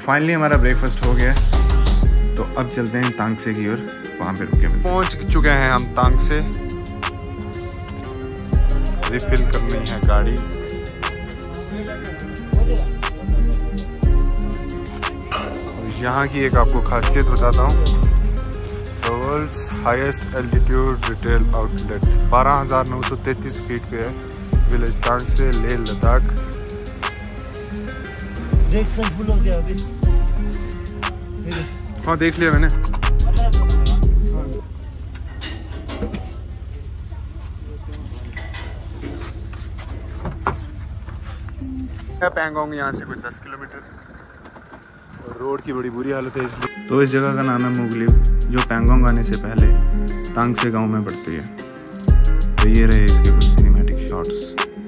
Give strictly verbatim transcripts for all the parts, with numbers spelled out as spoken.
Finally हमारा breakfast हो गया, तो अब चलते हैं तांगसे की ओर, वहाँ पे रुके। पहुँच चुके हैं हम तांगसे, रिफिल करनी है गाड़ी। यहाँ की एक आपको खासियत बताता हूँ, the world's highest altitude retail outlet बारह हज़ार नौ सौ तैंतीस फीट पे है, विलेज तांगसे, लेह लद्दाख। हाँ देख लिया मैंने। पैंगोंग यहाँ से कुछ दस किलोमीटर, रोड की बड़ी बुरी हालत है इसलिए। तो इस जगह का नाम है मुगलिव, जो पैंगोंग आने से पहले तांगसे गांव में पड़ती है। तो ये रहे इसके कुछ सिनेमैटिक शॉट्स।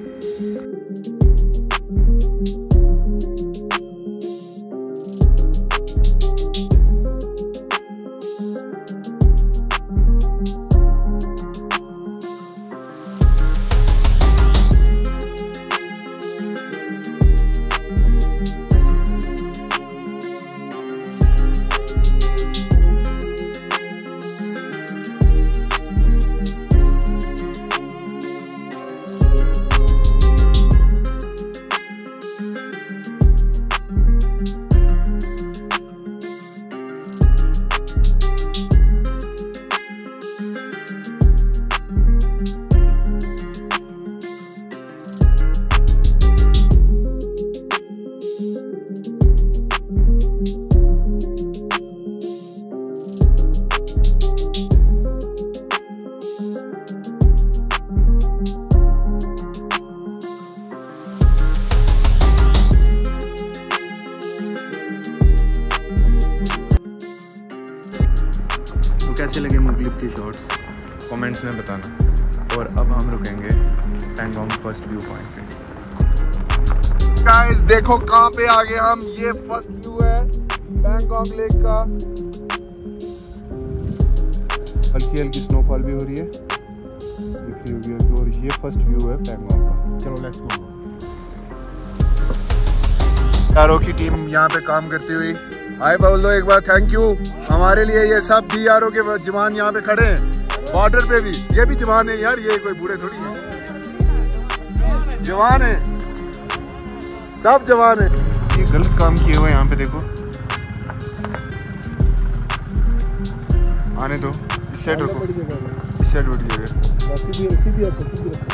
कैसे लगे मुगलिव के शॉट्स कमेंट्स में बताना। और अब हम रुकेंगे पैंगोंग फर्स्ट व्यू पॉइंट पे। गाइस देखो कहाँ पे आ गए हम, ये फर्स्ट व्यू है पैंगोंग लेक का। हल्की हल्की स्नोफॉल भी हो रही है, दिख रही होगी। और ये फर्स्ट व्यू है पैंगोंग का। चलो लेट्स गो। यारों की टीम यहाँ पे काम करती हुई, हाय बोल दो एक बार थैंक यू। हमारे लिए ये सब बी आर ओ के जवान यहाँ पे खड़े हैं, बॉर्डर पे भी। ये भी जवान है यार, ये कोई बूढ़े थोड़ी है, जवान है, सब जवान है। ये गलत काम किए हुए यहाँ पे देखो। आने दो, इस साइड रुको, इस साइड उठिएगा।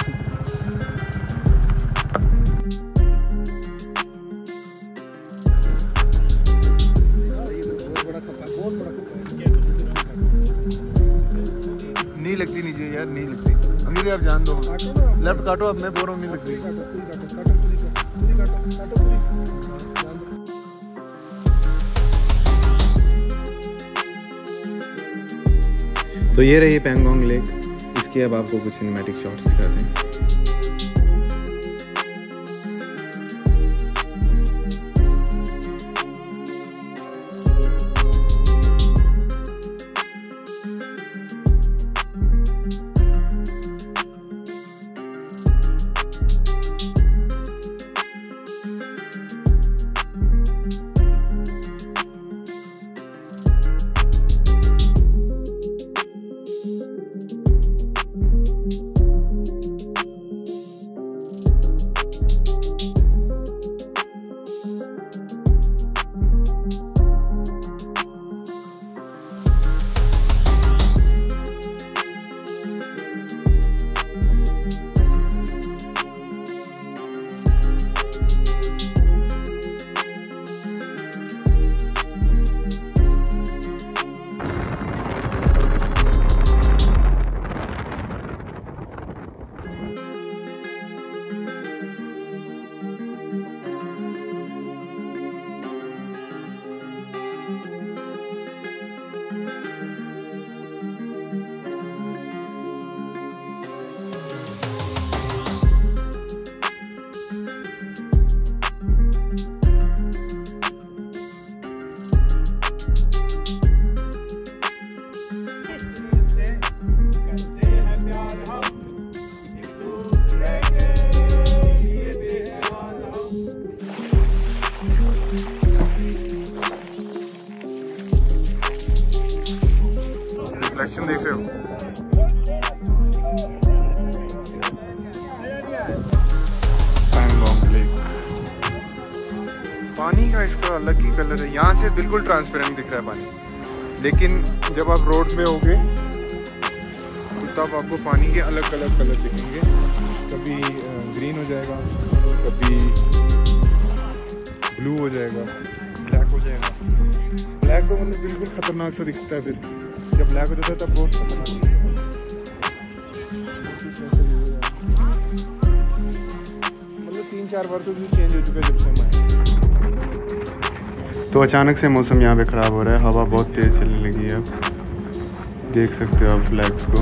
नहीं लगती नीचे यार, नहीं लगती। अंग्रेजी आप जान दो, लेफ्ट काटो। अब मैं बोल रहा हूँ नहीं लगती। तो ये रही पैंगोंग लेक। इसके अब आपको कुछ सिनेमैटिक शॉट्स दिखाते हैं। रिफ्लेक्शन देख रहे हो। पैंगोंग लेक, पानी का इसका अलग ही कलर है। यहाँ से बिल्कुल ट्रांसपेरेंट दिख रहा है पानी, लेकिन जब आप रोड में होगे तब आपको पानी के अलग अलग कलर दिखेंगे। कभी ग्रीन हो जाएगा, कभी ब्लू हो जाएगा, ब्लैक हो जाएगा। ब्लैक तो मतलब बिल्कुल खतरनाक सा दिखता है, फिर जब ब्लैक हो जाता है तब बहुत खतरनाक दिखता है। मतलब तीन चार बार तो चेंज हो चुका है जब से हम आए। तो अचानक से मौसम यहाँ पे ख़राब हो रहा है, हवा बहुत तेज़ चलने लगी है। अब देख सकते हो आप फ्लैग्स को।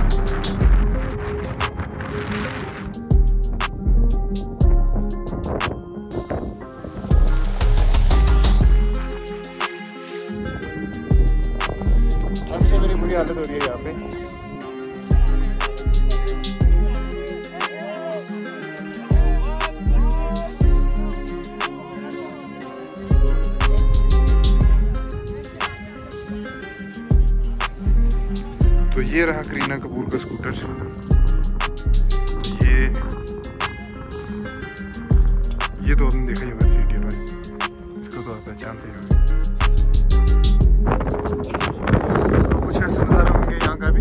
ठंड से मेरी बुरी हालत हो रही है यहाँ पे। तो ये रहा करीना कपूर का स्कूटर। ये ये तो आपने देखा ही होगा, थ्री इडियट भाई, इसको तो आप पहचानते ही होंगे। कुछ ऐसे नज़ारे होंगे यहाँ का भी।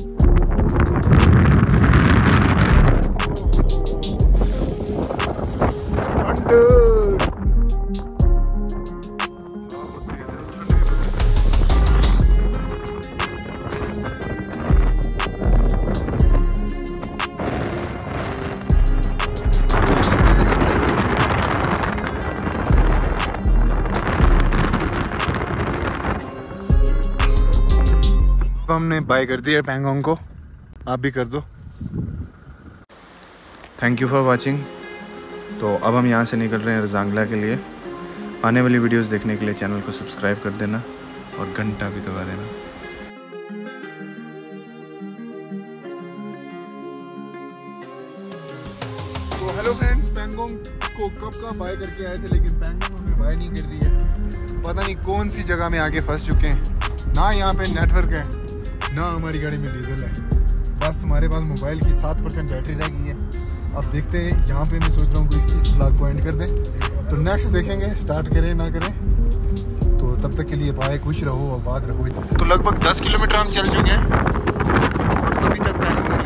हमने बाय कर दिया पैंगोंग को, आप भी कर दो। Thank you for watching. तो अब हम यहाँ से निकल रहे हैं रजांगला के लिए। आने वाली वीडियोस देखने के लिए चैनल को सब्सक्राइब कर देना और घंटा भी दबा देना। तो हेलो फ्रेंड्स, पैंगोंग को कब का बाय करके आए थे, लेकिन पैंगोंग हमें बाय नहीं कर रही है। पता नहीं कौन सी जगह में आके फंस चुके हैं। ना यहाँ पे नेटवर्क है, ना हमारी गाड़ी में डीजल है। बस हमारे पास मोबाइल की सात परसेंट बैटरी रह गई है। अब देखते हैं, यहाँ पे मैं सोच रहा हूँ कि इस व्लॉग को एंड कर दें। तो नेक्स्ट देखेंगे, स्टार्ट करें ना करें। तो तब तक के लिए बाय, खुश रहो, आबाद रहो। तो लगभग दस किलोमीटर हम चल चुके हैं, अभी तक